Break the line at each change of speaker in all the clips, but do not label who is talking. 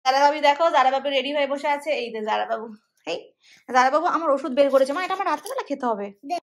জারা বাবু দেখো, জারা বাবু রেডি হয়ে বসে আছে। এই যে জারা বাবু, এই জারা বাবু আমার ওষুধ বের করেছে। মা এটা আমার রাত্রেবেলা খেতে হবে।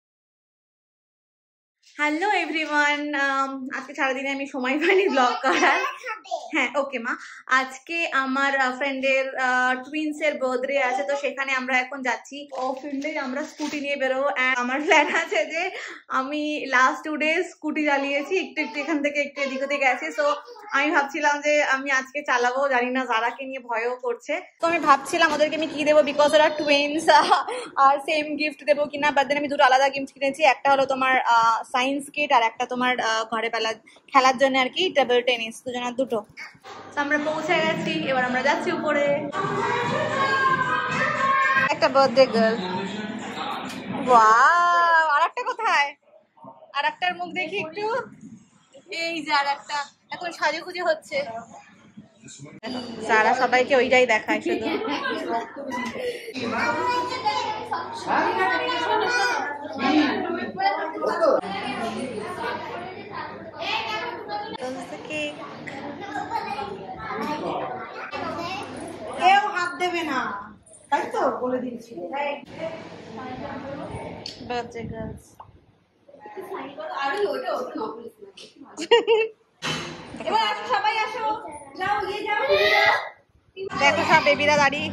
হ্যালো এভরিওয়ান, আজকে সারাদিনে আমি সময় পাইনি ব্লগ করার। হ্যাঁ ওকে মা, আজকে আমার ফ্রেন্ডের টুইন্সের বার্থডে আছে, তো সেখানে আমরা এখন যাচ্ছি। ও ফিরলে আমরা স্কুটি নিয়ে বেরোবো। আমার প্ল্যান আছে যে আমি লাস্ট 2 ডেজ স্কুটি চালিয়েছি, একটু একটু এখান থেকে একটু এদিক ওদিক গেছি। সো আমি ভাবছিলাম যে আমি আজকে চালাবো, জানি না জারাকে নিয়ে ভয়ও করছে। তো আমি ভাবছিলাম ওদেরকে আমি কি দেবো, বিকজ ওরা টুইন্স, আর সেম গিফট দেবো কিনা। বাট দেন আমি দুটো আলাদা গিফট কিনেছি। একটা হলো তোমার সায়েন্স কিট, আর একটা তোমার ঘরে খেলার জন্য আর কি টেবিল টেনিস, দুজনের দুটো। তো আমরা পৌঁছে গেছি, এবার আমরা যাচ্ছি উপরে। একটা বার্থডে গার্ল, ওয়াও! আর একটা কোথায়? আর একটার মুখ দেখি একটু। এই যে আর একটা এখন সাজুগুজু হচ্ছে। যারা সবাইকে ওইটাই দেখায় শুধু।
কেউ হাত দেবে না, তাই তো বলে দিয়েছি।
বার্থডে গার্লস,
সবাই আসো, যাও ইয়ে যাও।
দেখো সব বেবিরা দাঁড়িয়ে।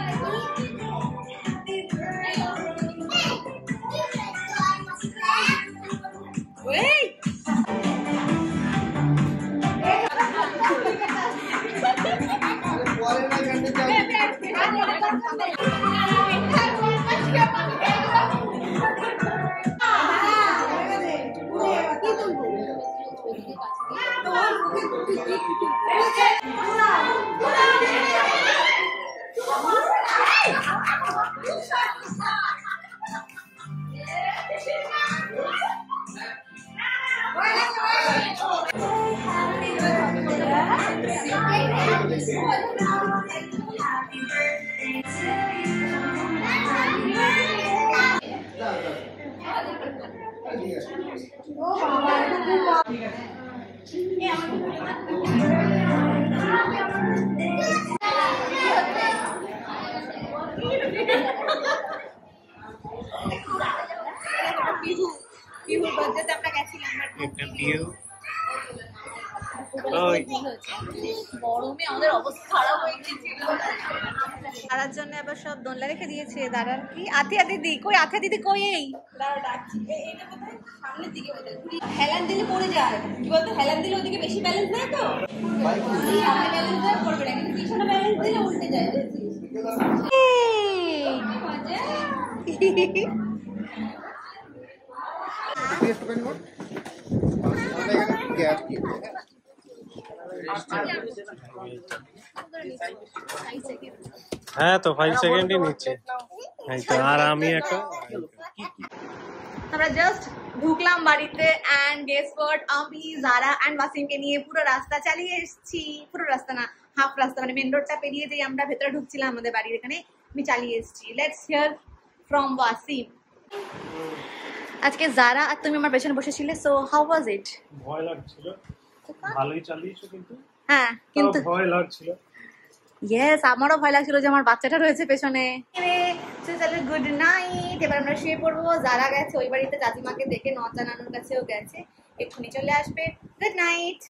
বিহুর বার্থডেতে আমরা গেছিলাম। গরমে আমাদের অবস্থা খারাপ হয়ে গিয়েছিল। দাদার জন্য আবার সব দোলনা রেখে দিয়েছে। দাদার কি আথিয়া দিদি কই? আথিয়া দিদি কই? এই
সামনের দিকে হেলান দিলে পড়ে যায়। কি বলতো, হেলান দিলে ওদিকে বেশি ব্যালেন্স দেয়, তো সামনে ব্যালেন্স দেয় পড়বে না, কিন্তু পিছনে ব্যালেন্স দিলে উল্টে যায়।
হ্যাঁ তো 5 সেকেন্ডই নিচ্ছে। এই তো, আর আমি একটা
আমরা জাস্ট ঢুকলাম বাড়িতে, এন্ড গেস হোয়াট, আমি জারা এন্ড ওয়াসিমকে নিয়ে পুরো রাস্তা চালিয়ে এসেছি। পুরো রাস্তা না, হাফ রাস্তা, মানে মেন রোডটা পেরিয়ে যেই আমরা ভেতরে ঢুকছিলাম আমাদের বাড়ির এখানে, আমি চালিয়ে এসেছি। Let's hear from Wasim. আজকে জারা আর তুমি আমার পেছনে বসেছিলে, সো হাউ ওয়াজ ইট?
ভয় লাগছিল, ভালোই চালিয়েছো কিন্তু
হ্যাঁ কিন্তু
ভয় লাগছিল।
ইয়েস, আমারও ভয় লাগছিল যে আমার বাচ্চাটা রয়েছে পেছনে। গুড নাইট, এবার আমরা শুয়ে পড়বো। যারা গেছে ওই বাড়িতে চাচিমাকে দেখে, নচা নানুর কাছেও গেছে, এক্ষুনি চলে আসবে। Good night.